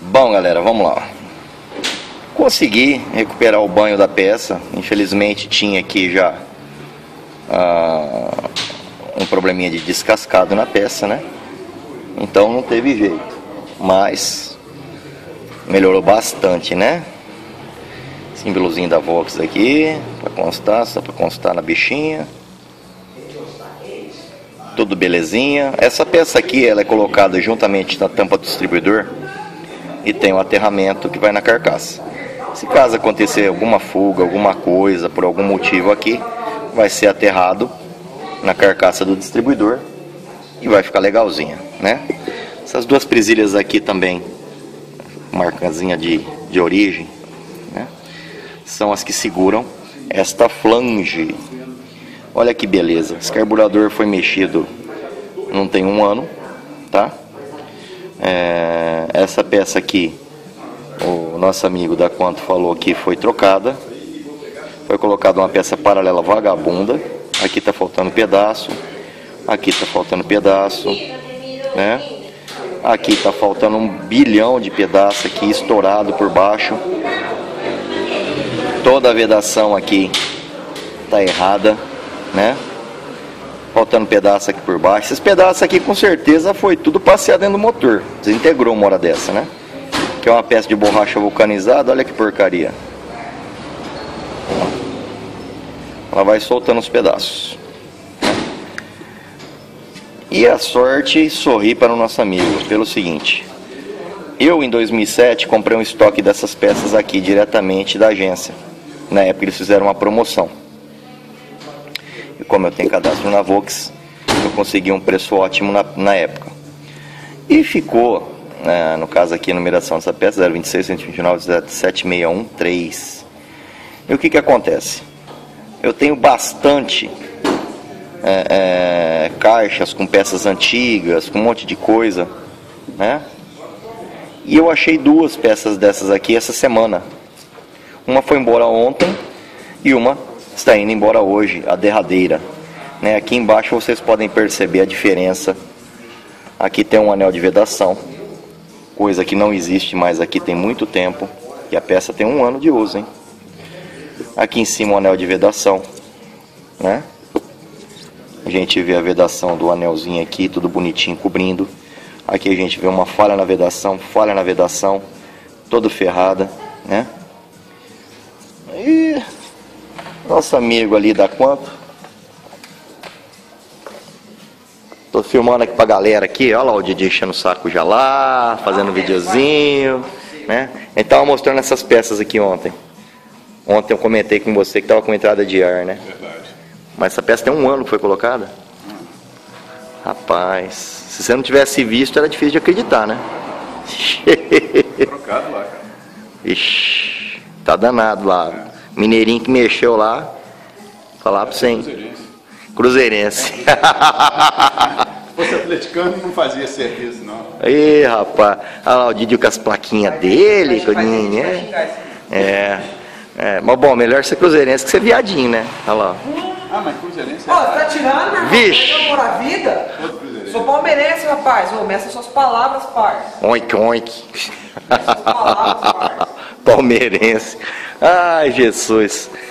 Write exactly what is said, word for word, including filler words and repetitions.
Bom, galera, vamos lá. Consegui recuperar o banho da peça. Infelizmente tinha aqui já ah, um probleminha de descascado na peça, né? Então não teve jeito, mas melhorou bastante, né? Símbolozinho da Vox aqui, para constar, só para constar na bichinha. Tudo belezinha. Essa peça aqui, ela é colocada juntamente na tampa do distribuidor e tem um aterramento que vai na carcaça. Se caso acontecer alguma fuga, alguma coisa, por algum motivo aqui, vai ser aterrado na carcaça do distribuidor e vai ficar legalzinha, né? Essas duas presilhas aqui também, marcazinha de, de origem, né? São as que seguram esta flange. Olha que beleza. Esse carburador foi mexido não tem um ano, tá? É, essa peça aqui, o nosso amigo da Quanto falou que foi trocada. Foi colocada uma peça paralela vagabunda. Aqui tá faltando pedaço. Aqui tá faltando pedaço, né? Aqui tá faltando um bilhão de pedaços aqui estourado por baixo. Toda a vedação aqui tá errada, né? Faltando pedaço aqui por baixo. Esses pedaços aqui com certeza foi tudo passeado dentro do motor. Desintegrou uma hora dessa, né? Que é uma peça de borracha vulcanizada. Olha que porcaria. Ela vai soltando os pedaços. E a sorte sorri para o nosso amigo pelo seguinte: eu em dois mil e sete comprei um estoque dessas peças aqui diretamente da agência. Na época eles fizeram uma promoção. E como eu tenho cadastro na Vox, eu consegui um preço ótimo na, na época. E ficou, né, no caso aqui a numeração dessa peça, zero vinte e seis, cento e vinte e nove, sete seis um três. E o que que acontece? Eu tenho bastante é, é, caixas com peças antigas, com um monte de coisa, né? E eu achei duas peças dessas aqui essa semana. Uma foi embora ontem e uma está indo embora hoje, a derradeira, né? Aqui embaixo vocês podem perceber a diferença. Aqui tem um anel de vedação, coisa que não existe mais aqui tem muito tempo. E a peça tem um ano de uso, hein? Aqui em cima o anel de vedação, né? A gente vê a vedação do anelzinho aqui, tudo bonitinho cobrindo. Aqui a gente vê uma falha na vedação, falha na vedação, todo ferrada, né? E nosso amigo ali da Quanto. Tô filmando aqui pra galera aqui, olha lá o Didi enchendo o saco já lá, fazendo um videozinho, né? Ele tava mostrando essas peças aqui ontem. Ontem eu comentei com você que tava com entrada de ar, né? Verdade. Mas essa peça tem um ano que foi colocada. Hum. Rapaz, se você não tivesse visto era difícil de acreditar, né? Trocado lá, cara. Ixi, tá danado lá. É. Mineirinho que mexeu lá, falar pra você, hein? Cruzeirense. Se fosse atleticano não fazia serviço, não. Ih, rapaz, olha lá o Didi com as plaquinhas dele, né? É, é, mas bom, melhor ser cruzeirense que ser viadinho, né? Olha lá. Ah, mas cruzeirense é... Ó, tá tirando, meu irmão? Vixe! Por a vida? Sou palmeirense, rapaz. Ô, meça suas palavras, parça. Oink, oink. Suas palavras, parça. Palmeirense. Ai, Jesus.